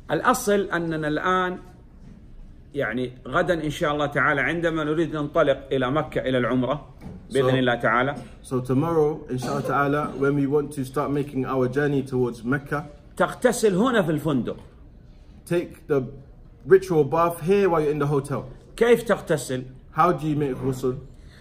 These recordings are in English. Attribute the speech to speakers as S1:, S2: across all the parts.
S1: الأصل أننا الآن يعني غدا إن شاء الله تعالى عندما نريد ننطلق إلى مكة إلى العمرة بإذن الله تعالى.
S2: So tomorrow, inshallah ta'ala, when we want to start making our journey towards Mecca,
S1: تغتسل هنا في الفندق.
S2: take the ritual bath here while you're in the hotel.
S1: كيف تغتسل؟
S2: How do you make ghusl?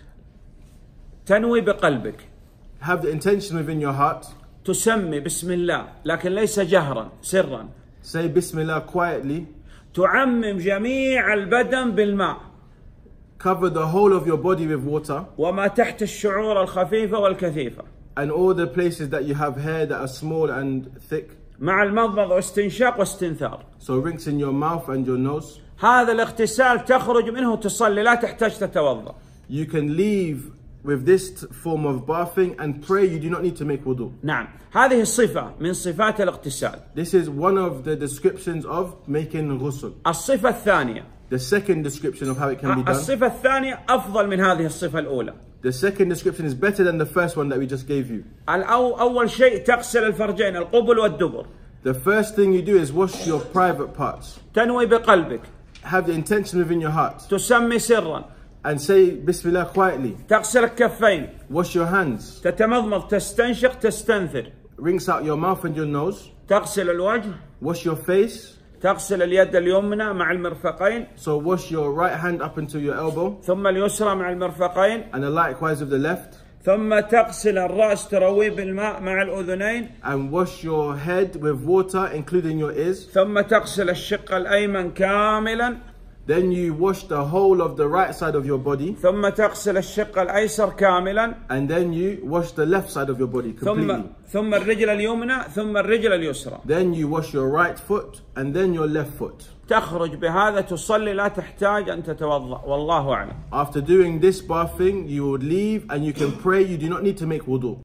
S1: تنوي بقلبك.
S2: Have the intention within your heart.
S1: تسمي بسم الله لكن ليس جهرا سرا.
S2: Say Bismillah quietly.
S1: تعمم جميع البدن بالماء.
S2: Cover the whole of your body with water.
S1: وما تحت الشعور الخفيفة والكثيفة.
S2: And all the places that you have hair that are small and thick.
S1: مع المضمضة واستنشاق واستنثار.
S2: So rinse in your mouth and your nose.
S1: هذا الاغتسال تخرج منه تصلي لا تحتاج تتوضأ.
S2: You can leave with this form of bathing and pray. You do not need to make wudu.
S1: نعم هذه الصفة من صفات الاغتسال.
S2: This is one of the descriptions of making ghusl.
S1: الصفة الثانية.
S2: The second description of how it can be done.
S1: الصفة الثانية أفضل من هذه الصفة الأولى.
S2: The second description is better than the first one that we just gave you.
S1: أول شيء تغسل الفرجين القبل والدبر.
S2: The first thing you do is wash your private parts.
S1: تنوي بقلبك.
S2: Have the intention within your heart.
S1: تسمي سرا.
S2: And say Bismillah quietly.
S1: تغسل الكفين.
S2: Wash your hands.
S1: تتمضمض تستنشق تستنثر.
S2: Rinse out your mouth and your nose.
S1: تغسل الوجه.
S2: Wash your face.
S1: تغسل اليد اليمنى مع المرفقين.
S2: So wash your right hand up into your elbow.
S1: ثم اليسرى مع المرفقين.
S2: And likewise with the left.
S1: ثم تغسل الرأس ترويه بالماء مع الأذنين.
S2: And wash your head with water including your ears.
S1: ثم تغسل الشق الأيمن كاملا.
S2: Then you wash the whole of the right side of your body.
S1: ثم تغسل الشق الأيسر كاملا.
S2: And then you wash the left side of your body completely.
S1: ثم الرجل اليمنى ثم الرجل اليسرى.
S2: Then you wash your right foot and then your left foot.
S1: تخرج بهذا تصلي لا تحتاج أن تتوضأ والله أعلم.
S2: After doing this bathing, you would leave and you can pray. You do not need to make wudu.